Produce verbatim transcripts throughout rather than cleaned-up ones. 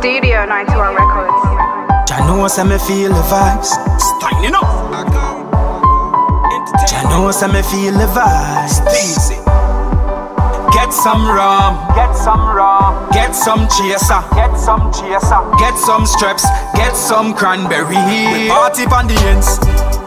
Studio ninety-one Records. Jah know say me feel the vibes. Standing up. Jah know say me feel the vibes. Easy. Get some rum, Get some rum. get some chaser, Get some chaser. get some straps, get some cranberry. We party on the ends,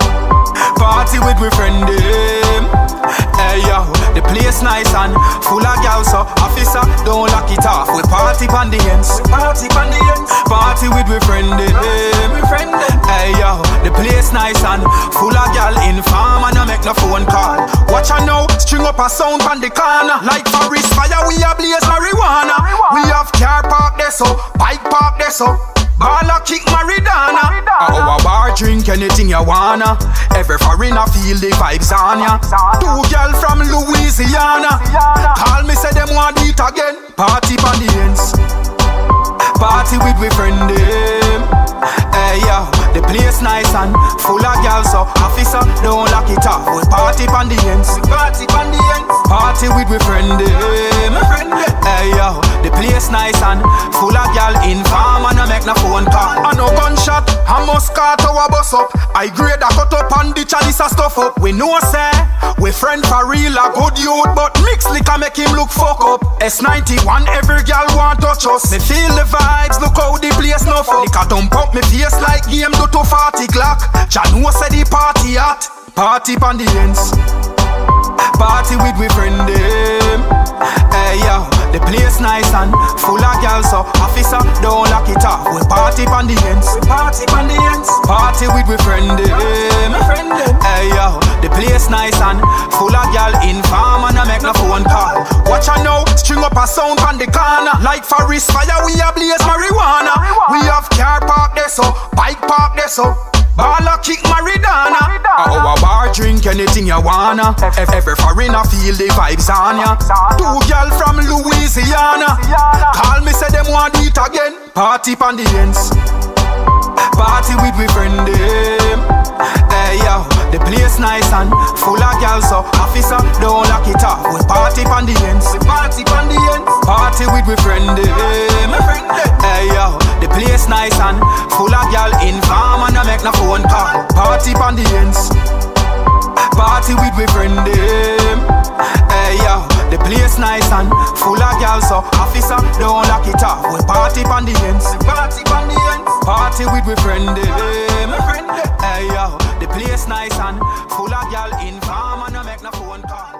party with we friend them. Hey yo, the place nice and full of gals, so officer don't lock it off. We party on the ends, Party on the ends. party with we friend them. We friend them. Hey yo, the place nice and full of gal inform and I make no phone call. Watch out now, string up a sound on the corner. Like forest fire, we a blaze marijuana. We have car park there so, bike park there so, baller kick Maridana. At our bar drink anything you wanna. Every foreigner feel the vibes on ya. Two gal from Louisiana call me say them want it again. Party on the ends, party with we friend them. Hey yo, the place nice and full of gal, so officer don't lock it off. We party on the ends, Party on the ends. party with we friend them. Hey yo, the place nice and full of gal inform and I make no phone call. I no gunshot, I must cut our bus up. I grade a cut up and the chalice a stuff up. We know say, we friend for real a good youth, but mix liquor make him look fuck up. S ninety-one every gal want touch us. Me feel the vibes, look how the place no fuck. Liquor dump up me face like game do to forty clock. Jah know say the party hot. Party on the ends, party with we friend them. Hey yo, the place nice and full of gal, so officer don't lock it off. We party on the ends, Party on the ends. party with we friend them. Friend them. Hey yo, the place nice and full of gal inform and I make no phone call. Watch out now, string up a sound on the corner. Like forest fire, we a blaze marijuana. We have car park there so, bike park there so, baller kick Maridana. At our bar drink anything you wanna. Ev- Every foreigner feel the vibes on ya. Two gal from Louisiana call me say them want it again. Party on the ends, party with we friend them. Hey yo, the place nice and full of gal, so officer don't lock it off. We party on the ends, Party on the ends. party with we friend them. Hey yo, the place nice and full of gal inform and I make no phone call. Party on the ends, party with we friend them. Hey yo, the place nice and full of gal, so officer don't lock it off. We party on the ends, Party on the ends. party with we friend them. Hey yo, the place nice and full of gal inform and I make no phone call.